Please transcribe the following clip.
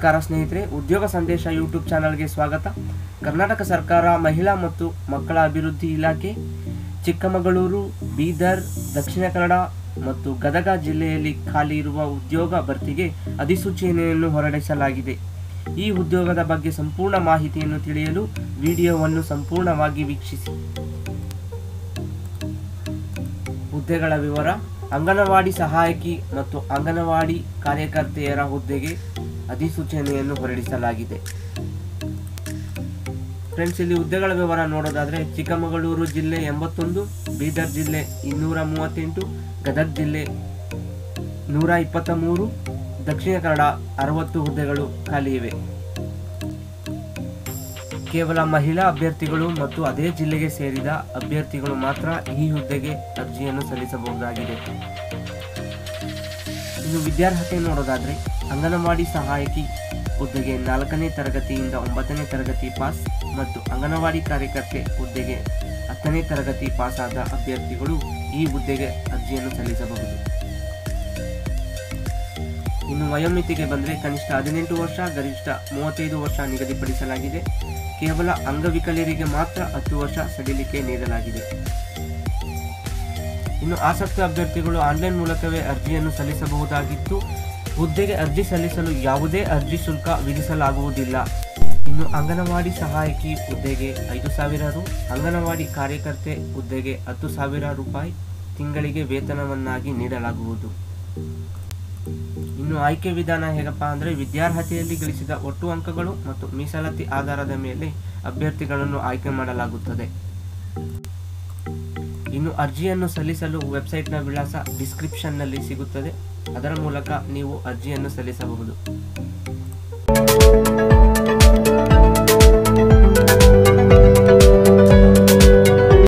ನಮಸ್ಕಾರ ಸ್ನೇಹಿತರೆ, ಉದ್ಯೋಗ ಸಂದೇಶ ಯೂಟ್ಯೂಬ್ ಚಾನಲ್ಗೆ ಸ್ವಾಗತ. ಕರ್ನಾಟಕ ಸರ್ಕಾರ ಮಹಿಳಾ ಮತ್ತು ಮಕ್ಕಳ ಅಭಿವೃದ್ಧಿ ಇಲಾಖೆ ಚಿಕ್ಕಮಗಳೂರು, ಬೀದರ್, ದಕ್ಷಿಣ ಕನ್ನಡ ಮತ್ತು ಗದಗ ಜಿಲ್ಲೆಯಲ್ಲಿ ಖಾಲಿ ಇರುವ ಉದ್ಯೋಗ ಭರ್ತಿಗೆ ಅಧಿಸೂಚನೆಯನ್ನು ಹೊರಡಿಸಲಾಗಿದೆ. ಈ ಉದ್ಯೋಗದ ಬಗ್ಗೆ ಸಂಪೂರ್ಣ ಮಾಹಿತಿಯನ್ನು ತಿಳಿಯಲು ವಿಡಿಯೋವನ್ನು ಸಂಪೂರ್ಣವಾಗಿ ವೀಕ್ಷಿಸಿ. ಹುದ್ದೆಗಳ ವಿವರ: ಅಂಗನವಾಡಿ ಸಹಾಯಕಿ ಮತ್ತು ಅಂಗನವಾಡಿ ಕಾರ್ಯಕರ್ತೆಯರ ಹುದ್ದೆಗೆ ಅಧಿಸೂಚನೆಯನ್ನು ಹೊರಡಿಸಲಾಗಿದೆ. ಫ್ರೆಂಡ್ಸ್, ಇಲ್ಲಿ ಹುದ್ದೆಗಳ ವಿವರ ನೋಡೋದಾದರೆ ಚಿಕ್ಕಮಗಳೂರು ಜಿಲ್ಲೆ 81, ಬೀದರ್ ಜಿಲ್ಲೆ 238, ಗದಗ ಜಿಲ್ಲೆ 123, ದಕ್ಷಿಣ ಕನ್ನಡ 60 ಹುದ್ದೆಗಳು ಖಾಲಿ ಇವೆ. ಕೇವಲ ಮಹಿಳಾ ಅಭ್ಯರ್ಥಿಗಳು ಮತ್ತು ಅದೇ ಜಿಲ್ಲೆಗೆ ಸೇರಿದ ಅಭ್ಯರ್ಥಿಗಳು ಮಾತ್ರ ಈ ಹುದ್ದೆಗೆ ಅರ್ಜಿಯನ್ನು ಸಲ್ಲಿಸಬಹುದಾಗಿದೆ. ಇನ್ನು ವಿದ್ಯಾರ್ಹತೆ ನೋಡೋದಾದರೆ ಅಂಗನವಾಡಿ ಸಹಾಯಕಿ ಹುದ್ದೆಗೆ 4ನೇ ತರಗತಿಯಿಂದ 9ನೇ ತರಗತಿ ಪಾಸ್ ಮತ್ತು ಅಂಗನವಾಡಿ ಕಾರ್ಯಕರ್ತೆ ಹುದ್ದೆಗೆ 10ನೇ ತರಗತಿ ಪಾಸ್ ಆದ ಅಭ್ಯರ್ಥಿಗಳು ಈ ಹುದ್ದೆಗೆ ಅರ್ಜಿಯನ್ನು ಸಲ್ಲಿಸಬಹುದು. ಇನ್ನು ವಯೋಮಿತಿಗೆ ಬಂದರೆ ಕನಿಷ್ಠ 18 ವರ್ಷ, ಗರಿಷ್ಠ 35 ವರ್ಷ ನಿಗದಿಪಡಿಸಲಾಗಿದೆ. ಕೇವಲ ಅಂಗವಿಕಲರಿಗೆ ಮಾತ್ರ 10 ವರ್ಷ ಸಡಿಲಿಕೆ ನೀಡಲಾಗಿದೆ. ಇನ್ನು ಆಸಕ್ತ ಅಭ್ಯರ್ಥಿಗಳು ಆನ್ಲೈನ್ ಮೂಲಕವೇ ಅರ್ಜಿಯನ್ನು ಸಲ್ಲಿಸಬಹುದಾಗಿದ್ದು, ಹುದ್ದೆಗೆ ಅರ್ಜಿ ಸಲ್ಲಿಸಲು ಯಾವುದೇ ಅರ್ಜಿ ಶುಲ್ಕ ವಿಧಿಸಲಾಗುವುದಿಲ್ಲ. ಇನ್ನು ಅಂಗನವಾಡಿ ಸಹಾಯಕಿ ಹುದ್ದೆಗೆ 5,000 ರು, ಅಂಗನವಾಡಿ ಕಾರ್ಯಕರ್ತೆ ಹುದ್ದೆಗೆ 10,000 ರೂಪಾಯಿ ತಿಂಗಳಿಗೆ ವೇತನವನ್ನಾಗಿ ನೀಡಲಾಗುವುದು. ಇನ್ನು ಆಯ್ಕೆ ವಿಧಾನ ಹೇಗಪ್ಪ ಅಂದರೆ ವಿದ್ಯಾರ್ಹತೆಯಲ್ಲಿ ಗಳಿಸಿದ ಒಟ್ಟು ಅಂಕಗಳು ಮತ್ತು ಮೀಸಲಾತಿ ಆಧಾರದ ಮೇಲೆ ಅಭ್ಯರ್ಥಿಗಳನ್ನು ಆಯ್ಕೆ ಮಾಡಲಾಗುತ್ತದೆ. ಇನ್ನು ಅರ್ಜಿಯನ್ನು ಸಲ್ಲಿಸಲು ವೆಬ್ಸೈಟ್ನ ವಿಳಾಸ ಡಿಸ್ಕ್ರಿಪ್ಷನ್ನಲ್ಲಿ ಸಿಗುತ್ತದೆ. ಅದರ ಮೂಲಕ ನೀವು ಅರ್ಜಿಯನ್ನು ಸಲ್ಲಿಸಬಹುದು.